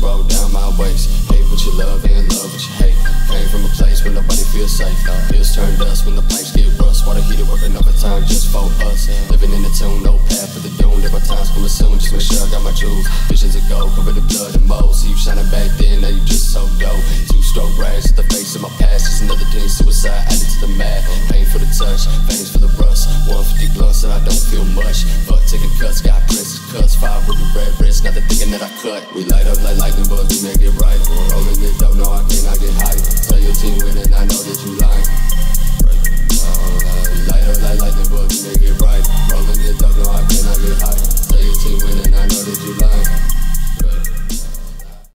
roll down my waist. Hate what you love and love what you hate. Came from a place where nobody feels safe. Bills turn dust when the pipes get rust. Water heater working overtime just for us. Living in the tune, no path for the doom. There my times coming soon, just make sure I got my jewels. Visions of gold, covered in blood and mold. See you shining back then, now you just so dope. Two-stroke rags at the face of my past. Just another teen suicide added to the math. Pain for the touch, veins for the rust. 150 blunts and I don't feel much. Fuck taking cuts, got princess cuts. 5 ruby red wrists, not the thinking that I cut. We light up like lightning, but we make it right. Rolling it, don't know I cannot get hype. Tell your team winning, I know that you